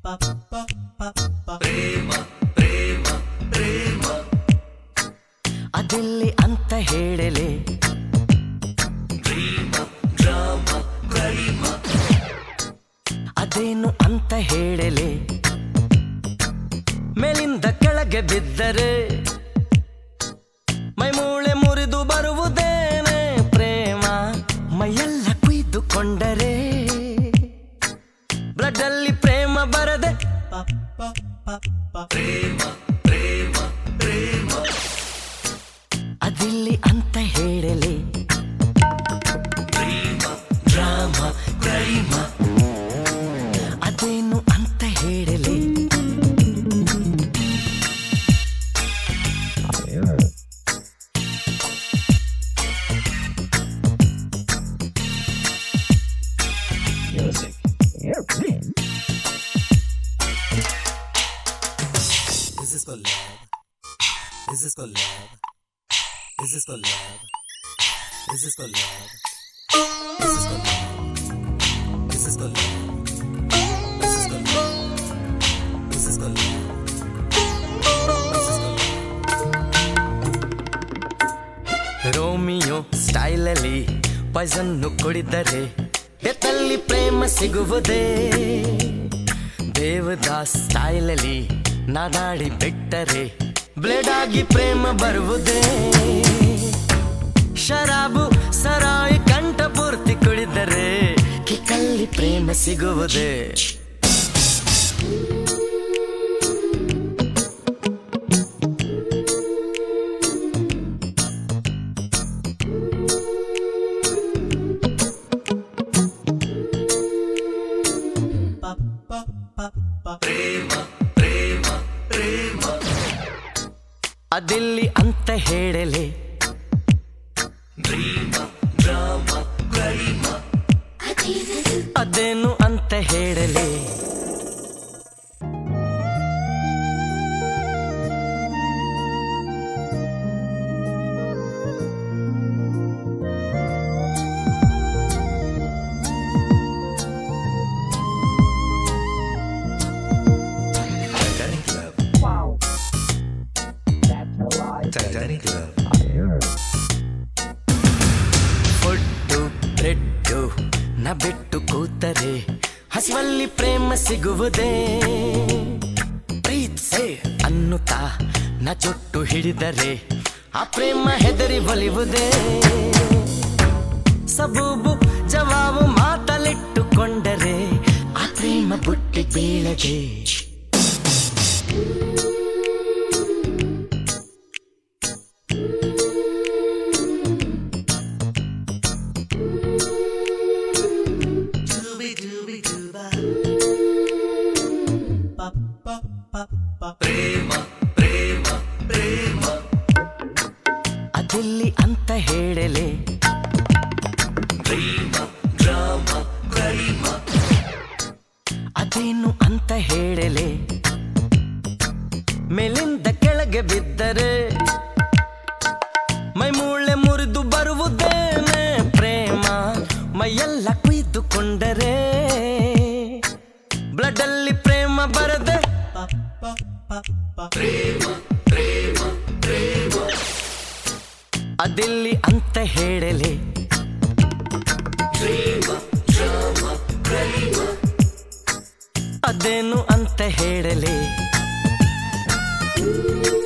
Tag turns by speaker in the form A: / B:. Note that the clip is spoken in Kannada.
A: ಪ್ರೇಮ ಪ್ರೇಮ ಪ್ರೇಮ
B: ಅದಿಲ್ಲಿ ಅಂತ ಹೇಳಲೆ
A: ಡ್ರೀಮ ಡ್ರಾಮ ಪ್ರೇಮ
B: ಅದೇನು ಅಂತ ಹೇಳಲೆ ಮೇಲಿಂದ ಕೆಳಗೆ ಬಿದ್ದರೆ ಮೈಮೂಳೆ ಮುರಿದು ಬರುವುದೇನೆ ಪ್ರೇಮ ಮೈಯೆಲ್ಲ ಕುಯ್ದುಕೊಂಡರೆ ಬ್ಲಡ್ ಅಲ್ಲಿ ಪ್ರೇಮ ಬರದೆ
A: ಪ್ರೇಮ ಪ್ರೇಮ ಪ್ರೇಮ
B: ಅದಿಲ್ಲಿ ಅಂತ ಹೇಳಲೆ
A: ಡ್ರೀಮ ಡ್ರಾಮ ಪ್ರೇಮ
B: ಅದೇನು ಅಂತ ಹೇಳಲೆ
A: This is for love. This is for love. This is for love. This is for love. This is for love. This is for love. This is for love. This is for love. This is for love.
B: Romeo ಸ್ಟೈಲಲ್ಲಿ ಪಾಯ್ಸನ್ನು ಕುಡಿದರೆ ಬೆತ್ತಲ್ಲಿ ಪ್ರೇಮ ಸಿಗುವುದೇ ದೇವದಾಸ್ ಸ್ಟೈಲಲ್ಲಿ ನಾದಾಡಿ ಬಿಟ್ಟರೆ ಬ್ಲೇಡ್ ಆಗಿ ಪ್ರೇಮ ಬರುವುದೇ ಶರಾಬು ಸರಾಯಿ ಕಂಠ ಪೂರ್ತಿ ಕುಡಿದರೆ ಕಿಕ್ಕಲ್ಲಿ ಪ್ರೇಮ ಸಿಗುವುದೇ
A: ಪ್ರೇಮ ಪ್ರೇಮ ಪ್ರೇಮ
B: ಅದಿಲ್ಲಿ ಅಂತ ಹೇಳಲೆ
A: ಡ್ರೀಮ ಡ್ರಾಮ ಪ್ರೇಮ
B: ಅದೇನು ಅಂತ ಹೇಳಲೆ
A: Titanic Love.
B: ಫುಡ್ಡು ಬ್ರೆಡ್ಡು ನ ಬಿಟ್ಟು ಕೂತರೆ ಹಸಿವಲ್ಲಿ ಪ್ರೇಮ ಸಿಗುವುದೇ ಪ್ರೀತ್ಸೆ ಅನ್ನುತ್ತಾ ನ ಚೊಟ್ಟು ಹಿಡಿದರೆ ಆ ಪ್ರೇಮ ಹೆದರಿ ಒಲಿವುದೇ ಸಬೂಬು ಜವಾಬು ಮಾತಲಿಟ್ಟುಕೊಂಡರೆ ಆ ಪ್ರೇಮ ಬುಟ್ಟಿ ಬೀಳದೆ
A: ಪ್ರೇಮ ಪ್ರೇಮ ಪ್ರೇಮ
B: ಅದಿಲ್ಲಿ ಅಂತ ಹೇಳಲೆ
A: ಡ್ರೀಮ ಡ್ರಾಮ ಪ್ರೇಮ
B: ಅದೇನು ಅಂತ ಹೇಳಲೆ ಮೇಲಿಂದ ಕೆಳಗೆ ಬಿದ್ದರೆ ಮೈಮೂಳೆ ಮುರಿದು ಬರುವುದೇನೆ ಪ್ರೇಮ ಮೈಯೆಲ್ಲ ಕುಯ್ದುಕೊಂಡರೆ ಬ್ಲಡ್ ಅಲ್ಲಿ ಪ್ರೇಮ ಬರದೆ
A: ಪ್ರೇಮ ಪ್ರೇಮ ಪ್ರೇಮ
B: ಅದಿಲ್ಲಿ ಅಂತ ಹೇಳಲೆ
A: ಡ್ರೀಮ ಡ್ರಾಮ ಪ್ರೇಮ
B: ಅದೇನು ಅಂತ ಹೇಳಲೆ